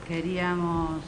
queríamos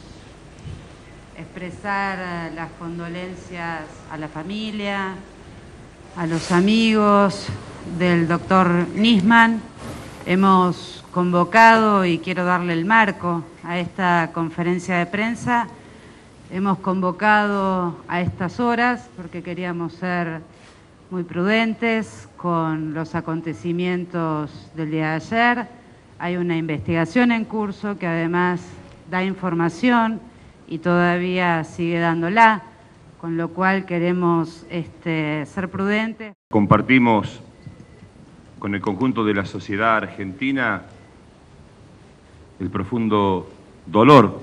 expresar las condolencias a la familia, a los amigos del doctor Nisman. Hemos convocado, y quiero darle el marco a esta conferencia de prensa, hemos convocado a estas horas porque queríamos ser muy prudentes con los acontecimientos del día de ayer. Hay una investigación en curso que además da información y todavía sigue dándola, con lo cual queremos ser prudentes. Compartimos con el conjunto de la sociedad argentina el profundo dolor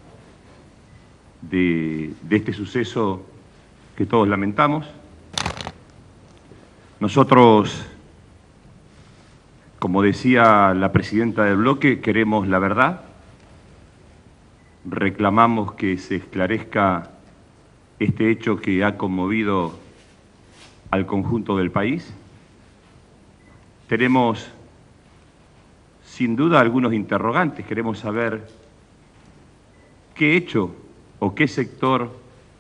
de este suceso que todos lamentamos. Nosotros, como decía la presidenta del bloque, queremos la verdad, reclamamos que se esclarezca este hecho que ha conmovido al conjunto del país. Tenemos, sin duda, algunos interrogantes. Queremos saber qué hecho o qué sector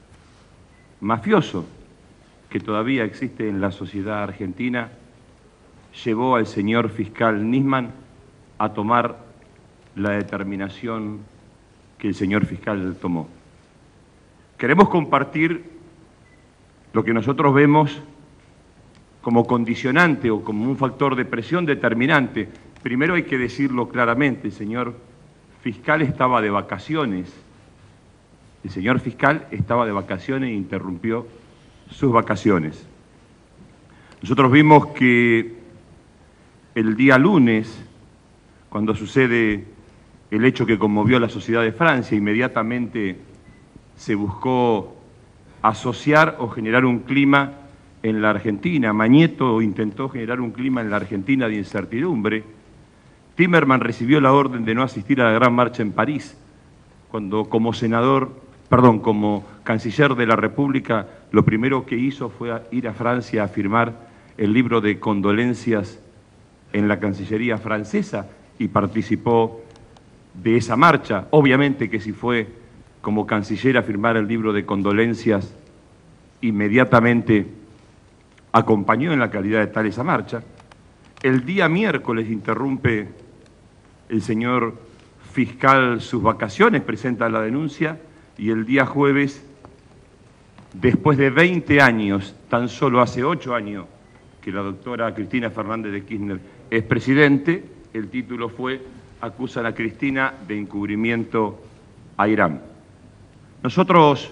mafioso que todavía existe en la sociedad argentina llevó al señor fiscal Nisman a tomar la determinación que el señor fiscal tomó. Queremos compartir lo que nosotros vemos como condicionante o como un factor de presión determinante. Primero hay que decirlo claramente, el señor fiscal estaba de vacaciones. El señor fiscal estaba de vacaciones e interrumpió sus vacaciones. Nosotros vimos que el día lunes, cuando sucede el hecho que conmovió a la sociedad de Francia, inmediatamente se buscó asociar o generar un clima en la Argentina. Mañeto intentó generar un clima en la Argentina de incertidumbre. Timerman recibió la orden de no asistir a la gran marcha en París, cuando como canciller de la República, lo primero que hizo fue ir a Francia a firmar el libro de condolencias en la Cancillería francesa y participó de esa marcha. Obviamente que si fue como canciller a firmar el libro de condolencias, inmediatamente acompañó en la calidad de tal esa marcha. El día miércoles interrumpe el señor fiscal sus vacaciones, presenta la denuncia, y el día jueves, después de 20 años, tan solo hace 8 años que la doctora Cristina Fernández de Kirchner es presidente, el título fue "Acusan a Cristina de encubrimiento a Irán". Nosotros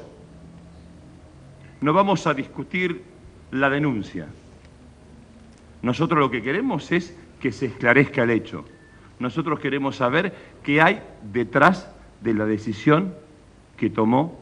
no vamos a discutir la denuncia. Nosotros lo que queremos es que se esclarezca el hecho. Nosotros queremos saber qué hay detrás de la decisión que tomó,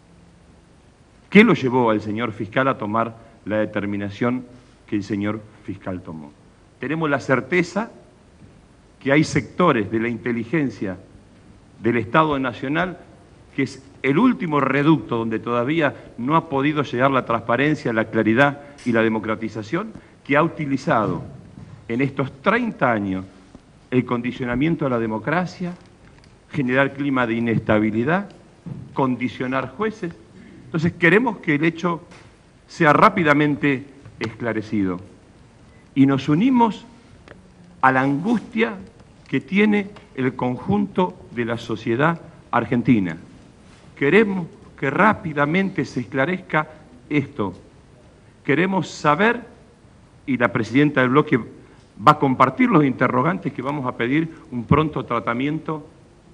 qué lo llevó al señor fiscal a tomar la determinación que el señor fiscal tomó. Tenemos la certeza que hay sectores de la inteligencia del Estado Nacional que es el último reducto donde todavía no ha podido llegar la transparencia, la claridad y la democratización, que ha utilizado en estos 30 años el condicionamiento a la democracia, generar clima de inestabilidad, condicionar jueces. Entonces queremos que el hecho sea rápidamente esclarecido y nos unimos a la angustia que tiene el conjunto de la sociedad argentina. Queremos que rápidamente se esclarezca esto. Queremos saber, y la presidenta del bloque va a compartir los interrogantes, que vamos a pedir un pronto tratamiento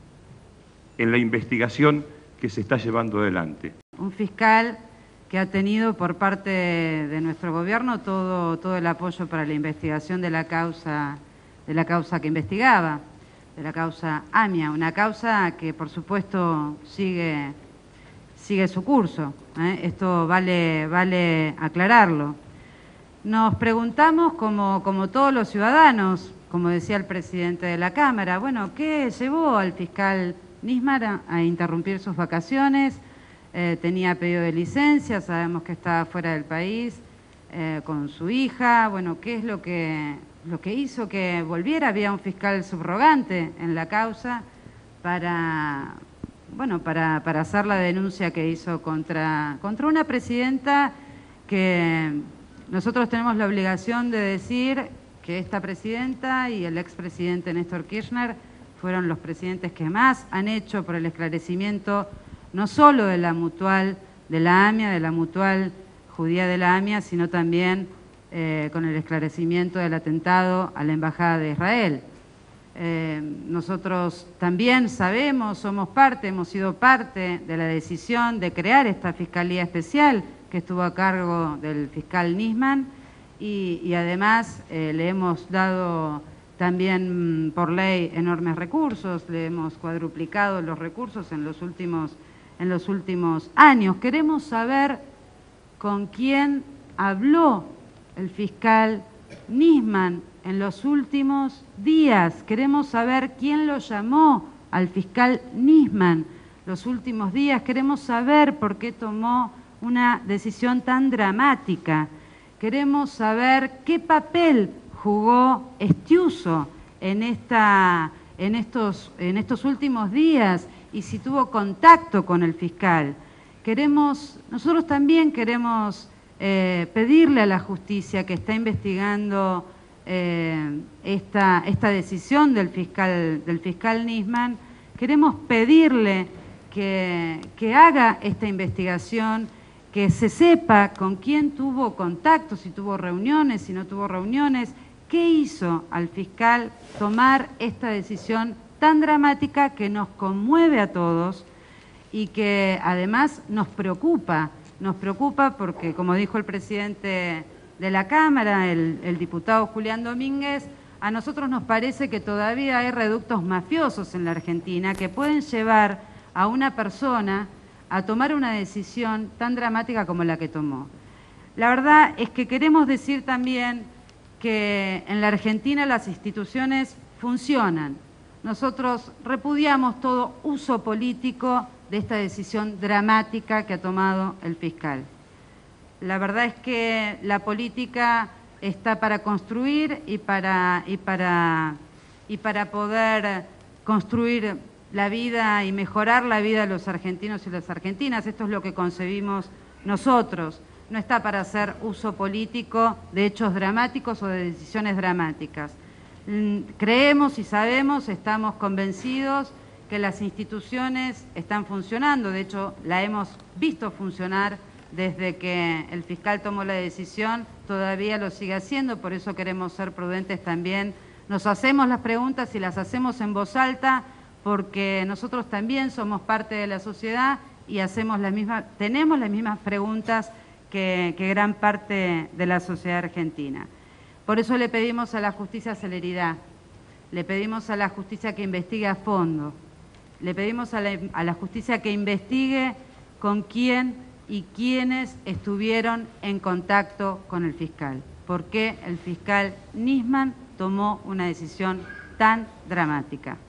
en la investigación que se está llevando adelante. Un fiscal que ha tenido por parte de nuestro gobierno todo el apoyo para la investigación de la causa que investigaba, de la causa AMIA, una causa que por supuesto sigue su curso, ¿eh? Esto vale aclararlo. Nos preguntamos como todos los ciudadanos, como decía el presidente de la Cámara, bueno, ¿qué llevó al fiscal Nisman a interrumpir sus vacaciones? Tenía pedido de licencia, sabemos que estaba fuera del país con su hija. Bueno, ¿qué es lo que hizo que volviera? Había un fiscal subrogante en la causa. para hacer la denuncia que hizo contra una presidenta que nosotros tenemos la obligación de decir que esta presidenta y el expresidente Néstor Kirchner fueron los presidentes que más han hecho por el esclarecimiento no solo de la mutual de la AMIA, de la mutual judía de la AMIA, sino también con el esclarecimiento del atentado a la Embajada de Israel. Nosotros también sabemos, somos parte, hemos sido parte de la decisión de crear esta Fiscalía Especial que estuvo a cargo del fiscal Nisman y además le hemos dado también por ley enormes recursos, le hemos cuadruplicado los recursos en los últimos años. Queremos saber con quién habló el fiscal Nisman en los últimos días. Queremos saber quién lo llamó al fiscal Nisman los últimos días. Queremos saber por qué tomó una decisión tan dramática. Queremos saber qué papel jugó Estiuso en estos últimos días y si tuvo contacto con el fiscal. Nosotros también queremos pedirle a la justicia que está investigando esta decisión del fiscal Nisman, queremos pedirle que haga esta investigación, que se sepa con quién tuvo contacto, si tuvo reuniones, si no tuvo reuniones, qué hizo al fiscal tomar esta decisión tan dramática que nos conmueve a todos y que además nos preocupa porque, como dijo el presidente de la Cámara, el diputado Julián Domínguez, a nosotros nos parece que todavía hay reductos mafiosos en la Argentina que pueden llevar a una persona a tomar una decisión tan dramática como la que tomó. La verdad es que queremos decir también que en la Argentina las instituciones funcionan. Nosotros repudiamos todo uso político de esta decisión dramática que ha tomado el fiscal. La verdad es que la política está para construir y para poder construir la vida y mejorar la vida de los argentinos y las argentinas. Esto es lo que concebimos nosotros. No está para hacer uso político de hechos dramáticos o de decisiones dramáticas. Creemos y sabemos, estamos convencidos que las instituciones están funcionando. De hecho, la hemos visto funcionar desde que el fiscal tomó la decisión, todavía lo sigue haciendo, por eso queremos ser prudentes también. Nos hacemos las preguntas y las hacemos en voz alta, porque nosotros también somos parte de la sociedad y tenemos las mismas preguntas que gran parte de la sociedad argentina. Por eso le pedimos a la justicia celeridad, le pedimos a la justicia que investigue a fondo, le pedimos a la justicia que investigue con quién y quiénes estuvieron en contacto con el fiscal. ¿Por qué el fiscal Nisman tomó una decisión tan dramática?